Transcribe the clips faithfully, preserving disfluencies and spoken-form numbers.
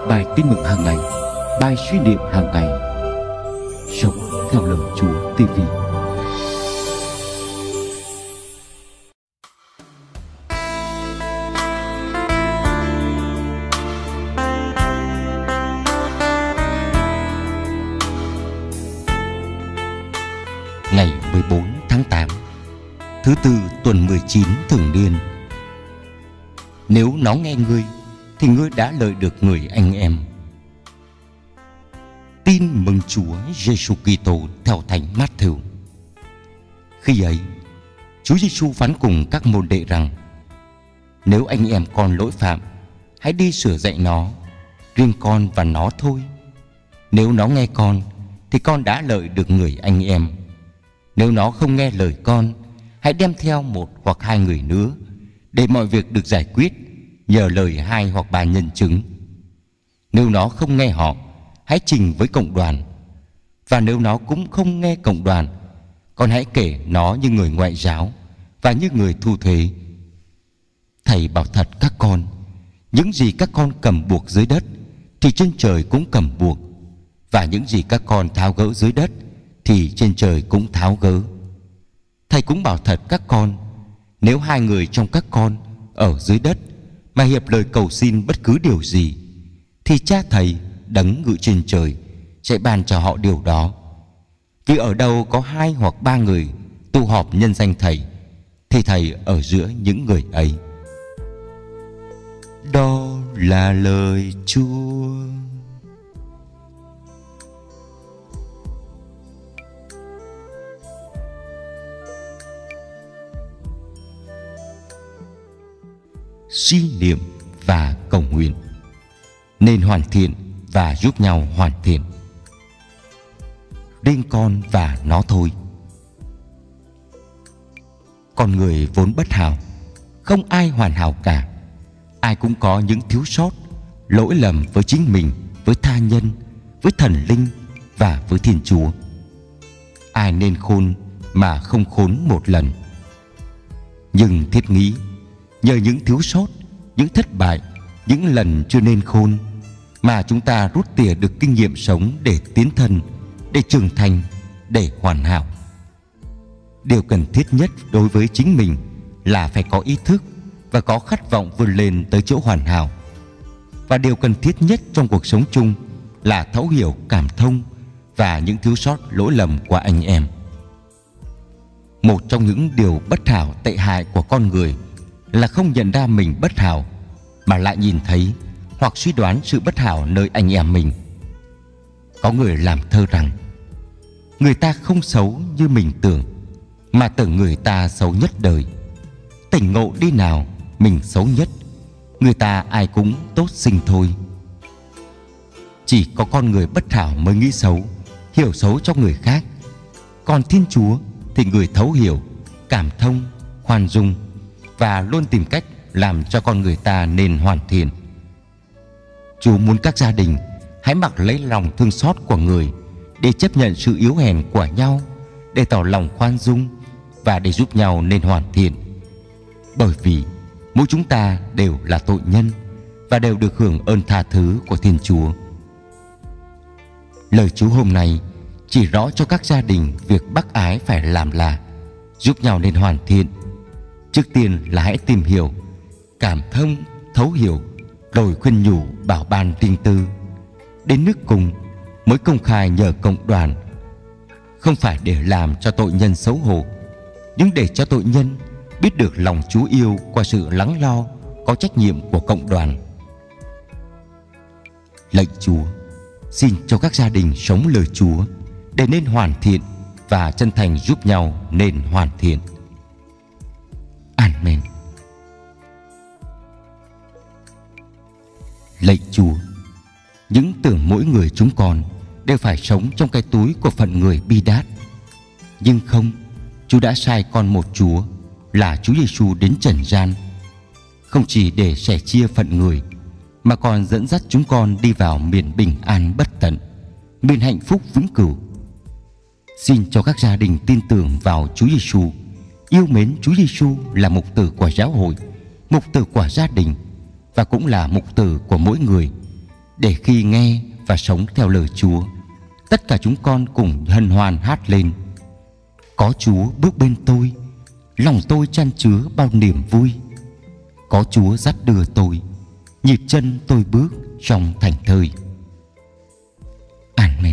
bài tin mừng hàng ngày, bài suy niệm hàng ngày. Sống theo lời Chúa ti vi. Ngày mười bốn tháng tám, thứ tư tuần mười chín thường niên. Nếu nó nghe ngươi, thì ngươi đã lợi được người anh em. Tin mừng Chúa Giêsu Kitô theo Thánh Mát-thêu. Khi ấy, Chúa Giêsu phán cùng các môn đệ rằng: nếu anh em con lỗi phạm, hãy đi sửa dạy nó, riêng con và nó thôi. Nếu nó nghe con, thì con đã lợi được người anh em. Nếu nó không nghe lời con, hãy đem theo một hoặc hai người nữa, để mọi việc được giải quyết nhờ lời hai hoặc ba nhân chứng. Nếu nó không nghe họ, hãy trình với cộng đoàn. Và nếu nó cũng không nghe cộng đoàn, con hãy kể nó như người ngoại giáo và như người thu thuế. Thầy bảo thật các con, những gì các con cầm buộc dưới đất thì trên trời cũng cầm buộc, và những gì các con tháo gỡ dưới đất thì trên trời cũng tháo gỡ. Thầy cũng bảo thật các con, nếu hai người trong các con ở dưới đất mà hiệp lời cầu xin bất cứ điều gì, thì Cha Thầy đấng ngự trên trời sẽ ban cho họ điều đó. Vì ở đâu có hai hoặc ba người tụ họp nhân danh Thầy, thì Thầy ở giữa những người ấy. Đó là lời Chúa. Suy niệm và cầu nguyện. Nên hoàn thiện và giúp nhau hoàn thiện. Riêng con và nó thôi. Con người vốn bất hảo, không ai hoàn hảo cả. Ai cũng có những thiếu sót, lỗi lầm với chính mình, với tha nhân, với thần linh và với Thiên Chúa. Ai nên khôn mà không khốn một lần. Nhưng thiết nghĩ, nhờ những thiếu sót, những thất bại, những lần chưa nên khôn, mà chúng ta rút tỉa được kinh nghiệm sống để tiến thân, để trưởng thành, để hoàn hảo. Điều cần thiết nhất đối với chính mình là phải có ý thức và có khát vọng vươn lên tới chỗ hoàn hảo. Và điều cần thiết nhất trong cuộc sống chung là thấu hiểu, cảm thông và những thiếu sót, lỗi lầm của anh em. Một trong những điều bất hảo tệ hại của con người là không nhận ra mình bất hảo, mà lại nhìn thấy hoặc suy đoán sự bất hảo nơi anh em mình. Có người làm thơ rằng: người ta không xấu như mình tưởng, mà tưởng người ta xấu nhất đời. Tỉnh ngộ đi nào, mình xấu nhất, người ta ai cũng tốt sinh thôi. Chỉ có con người bất hảo mới nghĩ xấu, hiểu xấu cho người khác. Còn Thiên Chúa thì người thấu hiểu, cảm thông, khoan dung và luôn tìm cách làm cho con người ta nên hoàn thiện. Chúa muốn các gia đình hãy mặc lấy lòng thương xót của người, để chấp nhận sự yếu hèn của nhau, để tỏ lòng khoan dung và để giúp nhau nên hoàn thiện. Bởi vì mỗi chúng ta đều là tội nhân và đều được hưởng ơn tha thứ của Thiên Chúa. Lời Chúa hôm nay chỉ rõ cho các gia đình việc bác ái phải làm là giúp nhau nên hoàn thiện. Trước tiên là hãy tìm hiểu, cảm thông, thấu hiểu, rồi khuyên nhủ, bảo ban riêng tư. Đến nước cùng mới công khai nhờ cộng đoàn, không phải để làm cho tội nhân xấu hổ, nhưng để cho tội nhân biết được lòng Chúa yêu qua sự lắng lo, có trách nhiệm của cộng đoàn. Lạy Chúa, xin cho các gia đình sống lời Chúa để nên hoàn thiện và chân thành giúp nhau nên hoàn thiện. Amen. Lạy Chúa, những tưởng mỗi người chúng con đều phải sống trong cái túi của phận người bi đát. Nhưng không, Chúa đã sai con một Chúa là Chúa Giêsu đến trần gian, không chỉ để sẻ chia phận người, mà còn dẫn dắt chúng con đi vào miền bình an bất tận, miền hạnh phúc vĩnh cửu. Xin cho các gia đình tin tưởng vào Chúa Giêsu, yêu mến Chúa Giêsu là mục tử của giáo hội, mục tử của gia đình và cũng là mục tử của mỗi người, để khi nghe và sống theo lời Chúa, tất cả chúng con cùng hân hoan hát lên: có Chúa bước bên tôi, lòng tôi chan chứa bao niềm vui. Có Chúa dắt đưa tôi, nhịp chân tôi bước trong thành thơi. Amen.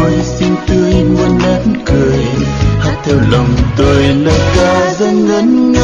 theo lòng tôi lời ca dâng ngân nga.